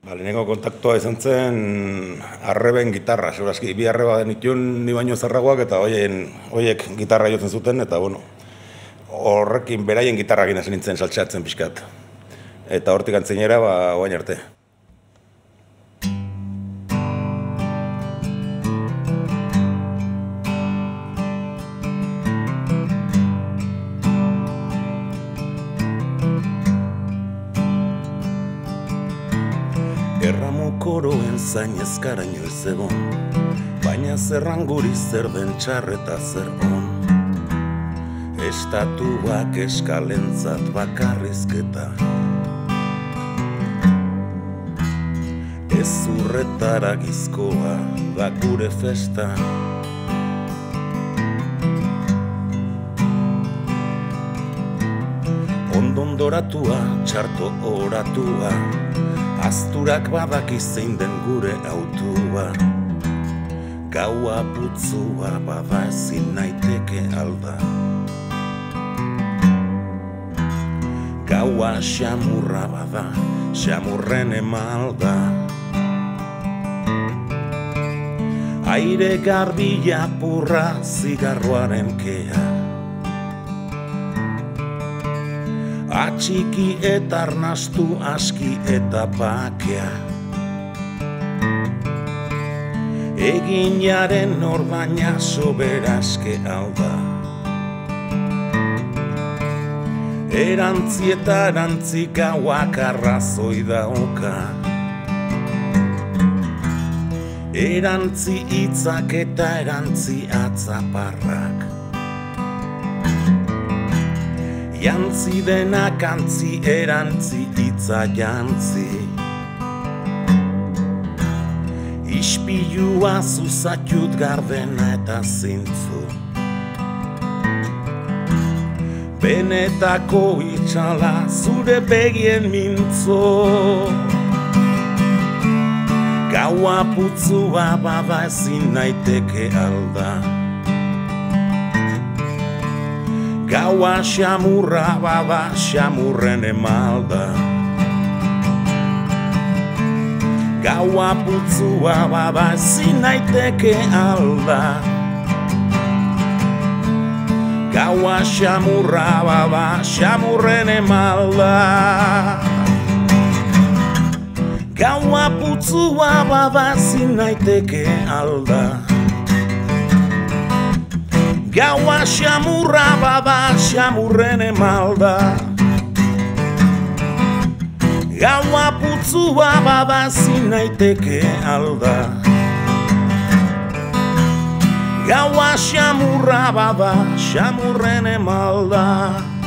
Lehenengo kontaktua izan zen arreben gitarra, segurazki, bi arreba nituen ni baino zarragoak eta hoiek gitarra jotzen zuten, eta horrekin beraien gitarrakin hasi nintzen saltxeatzen pixkat. Eta hortik antzinera, oain arte. Erramo koroen zain ezkaraino ez egon, baina zerran guri zer den txarreta zer on. Estatuak eskalentzat bakarrizketa, ez urretara gizkoa da gure festa. Ondondoratua, txarto oratua, azturak badaki zein den gure autua. Gaua putzua bada ezin naiteke alda. Gaua xamurra bada, xamurren emalda. Aire garbila purra, zigarroaren kea. Atxiki eta arnastu, aski eta bakea. Eginaren orbaina soberaske alda. Erantzi eta erantzi gauak arrazoi dauka. Erantzi hitzak eta erantzi atzaparrak. Jantzi denak antzi, erantzi hitza jantzi. Ispilua zuzatut gardena eta zintzu. Benetako itxala zure begien mintzo. Gaua putzua bada ezin naiteke alda. Gaua xamurra bada, xamurren emalda. Gaua putzua bada, ezin naiteke alda. Gaua xamurra bada, xamurren emalda. Gaua putzua bada, ezin naiteke alda. Gaua xamurra bada, xamurren emalda. Gaua putzua bada, ezin naiteke alda. Gaua xamurra bada, xamurren emalda.